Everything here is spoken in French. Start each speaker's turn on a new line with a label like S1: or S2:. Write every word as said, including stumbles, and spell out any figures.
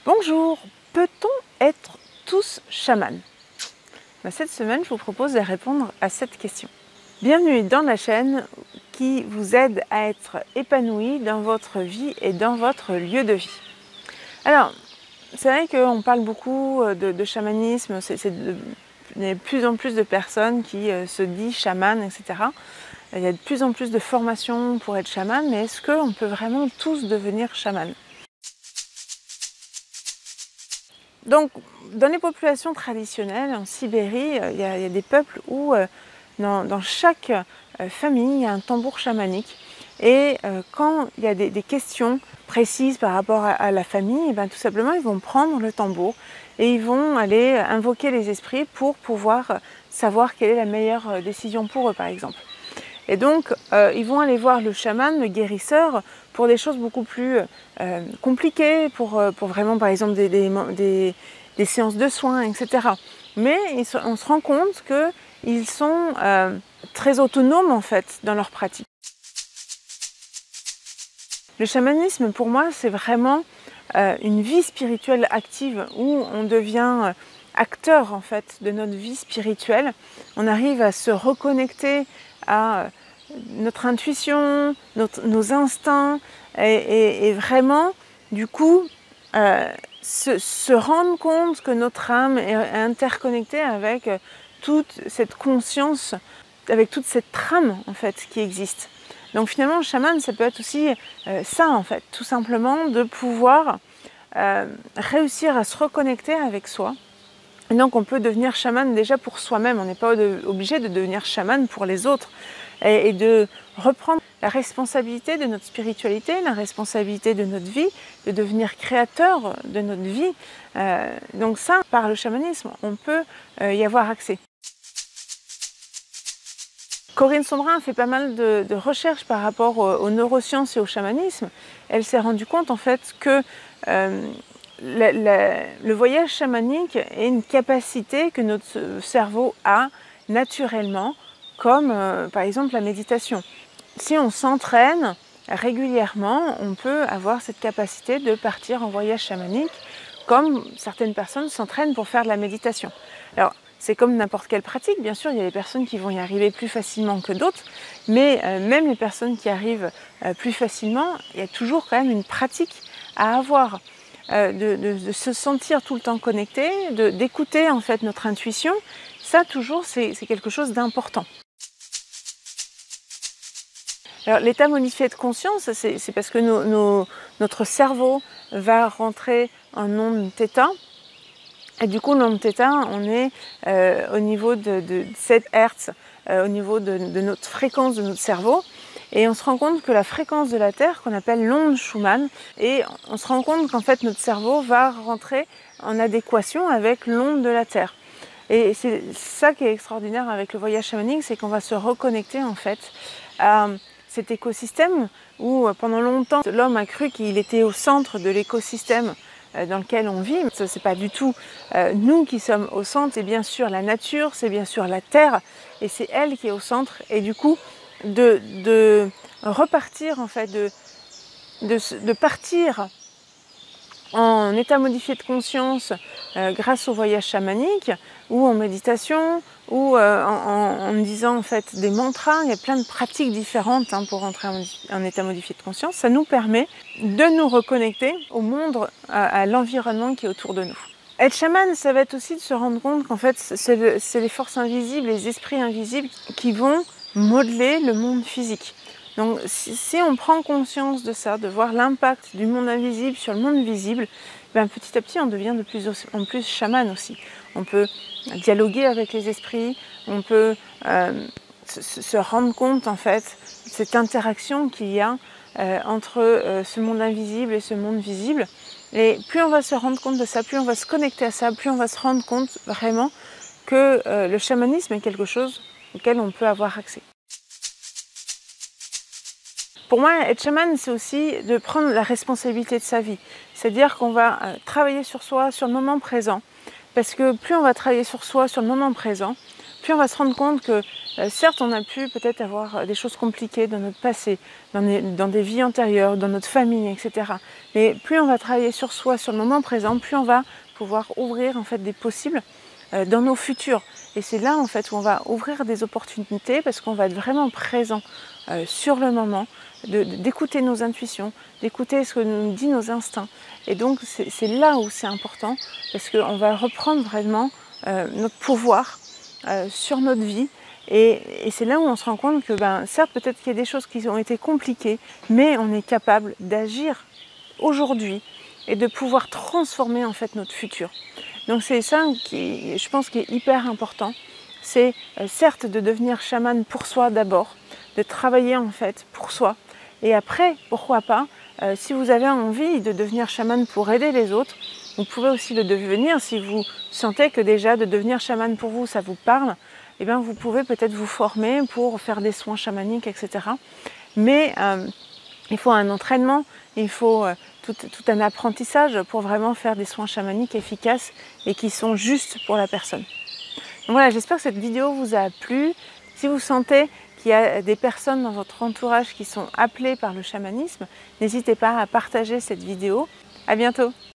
S1: Bonjour, peut-on être tous chamans? Cette semaine, je vous propose de répondre à cette question. Bienvenue dans la chaîne qui vous aide à être épanoui dans votre vie et dans votre lieu de vie. Alors, c'est vrai qu'on parle beaucoup de, de chamanisme, c'est de, il y a de plus en plus de personnes qui euh, se disent chamanes, et cetera. Il y a de plus en plus de formations pour être chaman, mais est-ce qu'on peut vraiment tous devenir chaman? Donc, dans les populations traditionnelles, en Sibérie, il y a, il y a des peuples où euh, dans, dans chaque euh, famille, il y a un tambour chamanique. Et euh, quand il y a des, des questions précises par rapport à, à la famille, et bien, tout simplement, ils vont prendre le tambour et ils vont aller invoquer les esprits pour pouvoir savoir quelle est la meilleure décision pour eux, par exemple. Et donc, euh, ils vont aller voir le chaman, le guérisseur, pour des choses beaucoup plus euh, compliquées, pour, pour vraiment, par exemple, des, des, des, des séances de soins, et cetera. Mais ils, on se rend compte qu'ils sont euh, très autonomes, en fait, dans leur pratique. Le chamanisme, pour moi, c'est vraiment euh, une vie spirituelle active où on devient acteur, en fait, de notre vie spirituelle. On arrive à se reconnecter à notre intuition, notre, nos instincts, et, et, et vraiment, du coup, euh, se, se rendre compte que notre âme est interconnectée avec toute cette conscience, avec toute cette trame, en fait, qui existe. Donc finalement, le chaman, ça peut être aussi euh, ça, en fait, tout simplement de pouvoir euh, réussir à se reconnecter avec soi. Et donc on peut devenir chaman déjà pour soi-même, on n'est pas de, obligé de devenir chaman pour les autres. Et, et de reprendre la responsabilité de notre spiritualité, la responsabilité de notre vie, de devenir créateur de notre vie. Euh, donc ça, par le chamanisme, on peut euh, y avoir accès. Corinne Sombrin a fait pas mal de, de recherches par rapport aux, aux neurosciences et au chamanisme. Elle s'est rendue compte en fait que euh, la, la, le voyage chamanique est une capacité que notre cerveau a naturellement, comme euh, par exemple la méditation. Si on s'entraîne régulièrement, on peut avoir cette capacité de partir en voyage chamanique, comme certaines personnes s'entraînent pour faire de la méditation. Alors, c'est comme n'importe quelle pratique, bien sûr, il y a des personnes qui vont y arriver plus facilement que d'autres, mais euh, même les personnes qui arrivent euh, plus facilement, il y a toujours quand même une pratique à avoir, euh, de, de, de se sentir tout le temps connecté, d'écouter en fait notre intuition. Ça, toujours, c'est quelque chose d'important. Alors, l'état modifié de conscience, c'est parce que nos, nos, notre cerveau va rentrer en onde θ. Et du coup, l'onde θ, on est euh, au niveau de, de sept hertz, euh, au niveau de, de notre fréquence de notre cerveau. Et on se rend compte que la fréquence de la Terre, qu'on appelle l'onde Schumann, et on se rend compte qu'en fait, notre cerveau va rentrer en adéquation avec l'onde de la Terre. Et c'est ça qui est extraordinaire avec le voyage chamanique, c'est qu'on va se reconnecter en fait à cet écosystème où pendant longtemps l'homme a cru qu'il était au centre de l'écosystème dans lequel on vit. Ce n'est pas du tout euh, nous qui sommes au centre, c'est bien sûr la nature, c'est bien sûr la terre et c'est elle qui est au centre. Et du coup, de, de repartir en fait, de, de, de partir en état modifié de conscience euh, grâce au voyage chamanique ou en méditation ou euh, en, en, en disant en fait des mantras. Il y a plein de pratiques différentes hein, pour entrer en, en état modifié de conscience. Ça nous permet de nous reconnecter au monde, à, à l'environnement qui est autour de nous. Être chaman, ça va être aussi de se rendre compte qu'en fait c'est le, les forces invisibles, les esprits invisibles qui vont modeler le monde physique. Donc si, si on prend conscience de ça, de voir l'impact du monde invisible sur le monde visible, ben, petit à petit on devient de plus en plus chaman aussi. On peut dialoguer avec les esprits, on peut euh, se, se rendre compte en fait de cette interaction qu'il y a euh, entre euh, ce monde invisible et ce monde visible. Et plus on va se rendre compte de ça, plus on va se connecter à ça, plus on va se rendre compte vraiment que euh, le chamanisme est quelque chose auquel on peut avoir accès. Pour moi, être chaman, c'est aussi de prendre la responsabilité de sa vie. C'est-à-dire qu'on va travailler sur soi, sur le moment présent. Parce que plus on va travailler sur soi, sur le moment présent, plus on va se rendre compte que euh, certes on a pu peut-être avoir des choses compliquées dans notre passé, dans des, dans des vies antérieures, dans notre famille, et cetera. Mais plus on va travailler sur soi, sur le moment présent, plus on va pouvoir ouvrir en fait des possibles euh, dans nos futurs. Et c'est là en fait où on va ouvrir des opportunités parce qu'on va être vraiment présent euh, sur le moment, d'écouter nos intuitions, d'écouter ce que nous dit nos instincts. Et donc c'est là où c'est important parce qu'on va reprendre vraiment euh, notre pouvoir euh, sur notre vie. Et, et c'est là où on se rend compte que ben, certes peut-être qu'il y a des choses qui ont été compliquées, mais on est capable d'agir aujourd'hui et de pouvoir transformer en fait notre futur. Donc c'est ça qui, je pense, qui est hyper important. C'est euh, certes de devenir chaman pour soi d'abord, de travailler en fait pour soi. Et après, pourquoi pas, euh, si vous avez envie de devenir chaman pour aider les autres, vous pouvez aussi le devenir. Si vous sentez que déjà de devenir chaman pour vous, ça vous parle, eh bien vous pouvez peut-être vous former pour faire des soins chamaniques, et cetera. Mais euh, il faut un entraînement, il faut euh, tout, tout un apprentissage pour vraiment faire des soins chamaniques efficaces et qui sont justes pour la personne. Donc voilà, j'espère que cette vidéo vous a plu. Si vous sentez qu'il y a des personnes dans votre entourage qui sont appelées par le chamanisme, n'hésitez pas à partager cette vidéo. À bientôt!